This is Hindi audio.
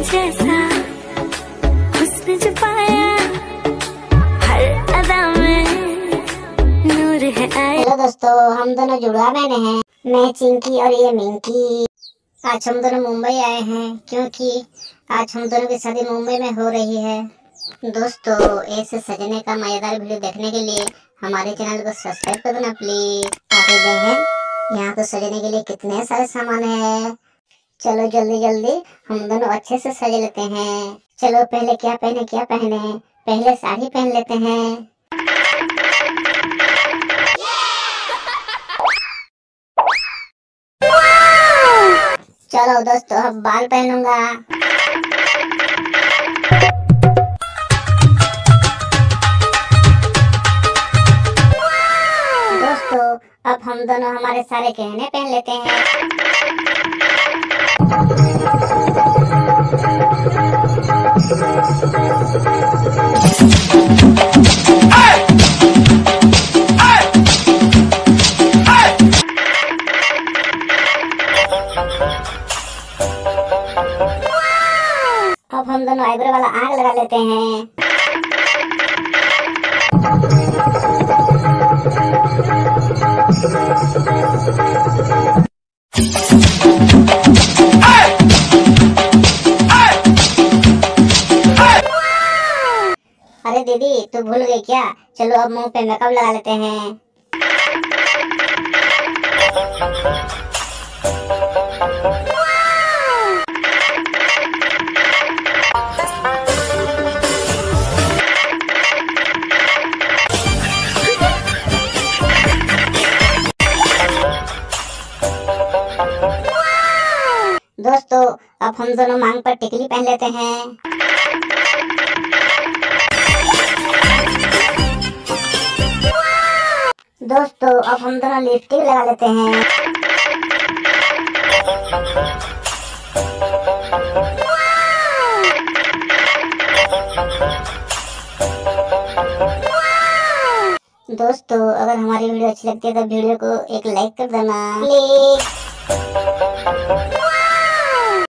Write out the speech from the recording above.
जैसा हुस्न जो पाया हर अदा में नूर है आया। हेलो दोस्तों, हम दोनों जुड़वा बहने हैं, मैं चिंकी और ये मिंकी। आज हम दोनों मुंबई आए हैं क्योंकि आज हम दोनों की शादी मुंबई में हो रही है। दोस्तों, ऐसे सजने का मजेदार वीडियो देखने के लिए हमारे चैनल को सब्सक्राइब कर देना प्लीज। अरे बहन, यहाँ तो सजने के लिए कितने सारे सामान है। चलो जल्दी जल्दी हम दोनों अच्छे से सज लेते हैं। चलो पहले क्या पहने, पहले साड़ी पहन लेते हैं। चलो दोस्तों, अब बाल पहनूंगा। दोस्तों, अब हम दोनों हमारे सारे गहने पहन लेते हैं। अब हम दोनों आईब्रो वाला आग लगा लेते हैं। अरे दीदी, तू भूल गई क्या? चलो अब मुंह पे मेकअप लगा लेते हैं। दोस्तों, अब हम दोनों मांग पर टिकली पहन लेते हैं। दोस्तों, अब हम दोनों लिपस्टिक लगा लेते हैं। दोस्तों, अगर हमारी वीडियो अच्छी लगती है तो वीडियो को एक लाइक कर देना प्लीज।